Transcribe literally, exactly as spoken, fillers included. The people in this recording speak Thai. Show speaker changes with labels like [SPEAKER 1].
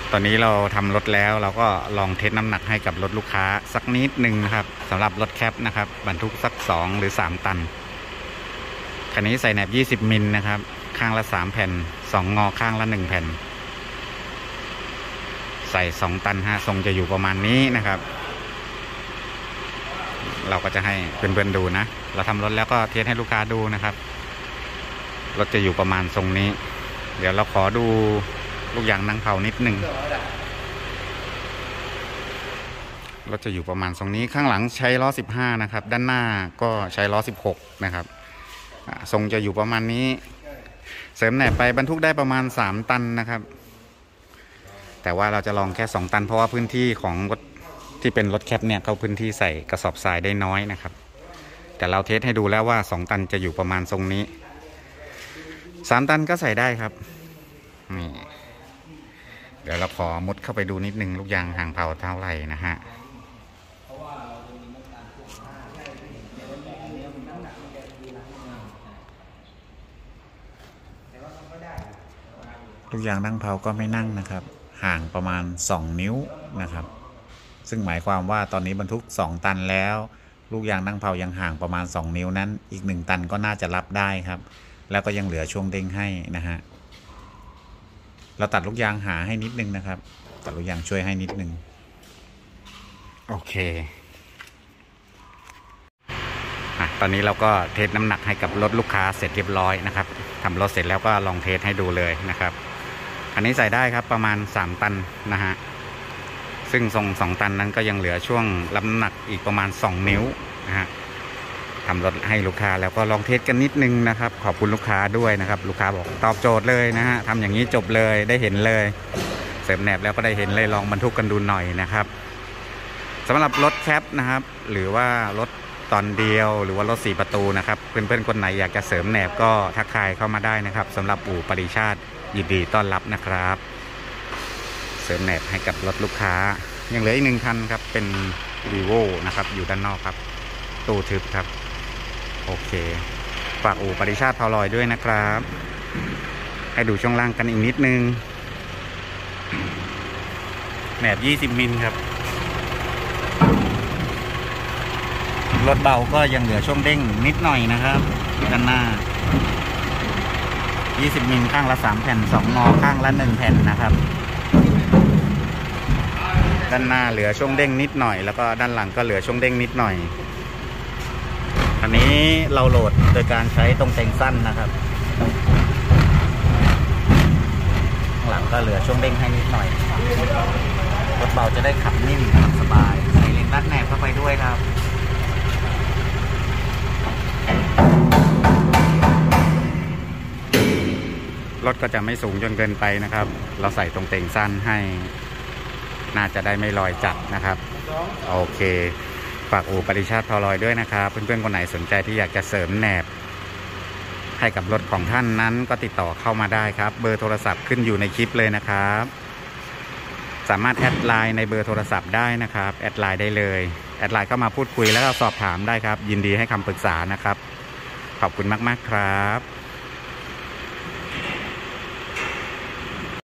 [SPEAKER 1] ตอนนี้เราทำรถแล้วเราก็ลองเทสน้ำหนักให้กับรถลูกค้าสักนิดนึงนะครับสำหรับรถแคปนะครับบรรทุกสักสองหรือสามตันคันนี้ใส่แหนบยี่สิบมิลนะครับข้างละสามแผ่นสองงอข้างละหนึ่งแผ่นใส่สองตันฮะทรงจะอยู่ประมาณนี้นะครับเราก็จะให้เพื่อนๆดูนะเราทำรถแล้วก็เทสให้ลูกค้าดูนะครับรถจะอยู่ประมาณทรงนี้เดี๋ยวเราขอดูลูกยางนั่งเผานิดหนึ่งรถจะอยู่ประมาณทรงนี้ข้างหลังใช้ล้อสิบห้านะครับด้านหน้าก็ใช้ล้อสิบหกนะครับทรงจะอยู่ประมาณนี้เสริมแหนบไปบรรทุกได้ประมาณสามตันนะครับแต่ว่าเราจะลองแค่สองตันเพราะว่าพื้นที่ของรถที่เป็นรถแคปเนี่ยเขาพื้นที่ใส่กระสอบทรายได้น้อยนะครับแต่เราเทสให้ดูแล้วว่าสองตันจะอยู่ประมาณทรงนี้สามตันก็ใส่ได้ครับนี่เดี๋ยวเราขอมุดเข้าไปดูนิดนึงลูกยางห่างเผาเท่าไหร่นะฮะลูกยางนั่งเผาก็ไม่นั่งนะครับห่างประมาณสองนิ้วนะครับซึ่งหมายความว่าตอนนี้บรรทุกสองตันแล้วลูกยางนั่งเผายังห่างประมาณสองนิ้วนั้นอีกหนึ่งตันก็น่าจะรับได้ครับแล้วก็ยังเหลือช่วงเด้งให้นะฮะเราตัดลูกยางหาให้นิดนึงนะครับตัดลูกยางช่วยให้นิดนึงโอเคอ่ะตอนนี้เราก็เทสน้ำหนักให้กับรถลูกค้าเสร็จเรียบร้อยนะครับทำรถเสร็จแล้วก็ลองเทสให้ดูเลยนะครับอันนี้ใส่ได้ครับประมาณสามตันนะฮะซึ่งทรงสองตันนั้นก็ยังเหลือช่วงรับน้ำหนักอีกประมาณสองนิ้วนะฮะทำรถให้ลูกค้าแล้วก็ลองเทสกันนิดนึงนะครับขอบคุณลูกค้าด้วยนะครับลูกค้าบอกตอบโจทย์เลยนะฮะทำอย่างนี้จบเลยได้เห็นเลยเสริมแหนบแล้วก็ได้เห็นเลยลองบรรทุกกันดูหน่อยนะครับสำหรับรถแคปนะครับหรือว่ารถตอนเดียวหรือว่ารถสี่ประตูนะครับเพื่อนๆคนไหนอยากจะเสริมแหนบก็ทักทายเข้ามาได้นะครับสำหรับอู่ปริชาติยินดีต้อนรับนะครับเสริมแหนบให้กับรถลูกค้ายังเหลืออีกหนึ่งคันครับเป็น Vivo นะครับอยู่ด้านนอกครับตู้ทึบครับโอเคฝากอู่ปริชาติพาวลอยด้วยนะครับให้ดูช่วงล่างกันอีกนิดนึงแหนบยี่สิบมิลครับรถเบาก็ยังเหลือช่วงเด้งนิดหน่อยนะครับด้านหน้ายี่สิบมิลข้างละสามแผ่นสองงอข้างละหนึ่งแผ่นนะครับด้านหน้าเหลือช่วงเด้งนิดหน่อยแล้วก็ด้านหลังก็เหลือช่วงเด้งนิดหน่อยอันนี้เราโหลดโดยการใช้ตรงเต็งสั้นนะครับข้างหลังก็เหลือช่วงเด้งให้นิดหน่อยรถเบาจะได้ขับนิ่มขับสบายใส่เลนรัดแหนบเข้าไปด้วยครับรถก็จะไม่สูงจนเกินไปนะครับเราใส่ตรงเต็งสั้นให้น่าจะได้ไม่ลอยจัดนะครับโอเคฝากอู่ปริชาติพาวลอยด้วยนะครับเพื่อนๆคนไหนสนใจที่อยากจะเสริมแหนบให้กับรถของท่านนั้นก็ติดต่อเข้ามาได้ครับเบอร์โทรศัพท์ขึ้นอยู่ในคลิปเลยนะครับสามารถแอดไลน์ในเบอร์โทรศัพท์ได้นะครับแอดไลน์ได้เลยแอดไลน์เข้ามาพูดคุยแล้วก็สอบถามได้ครับยินดีให้คำปรึกษานะครับขอบคุณมากๆครับ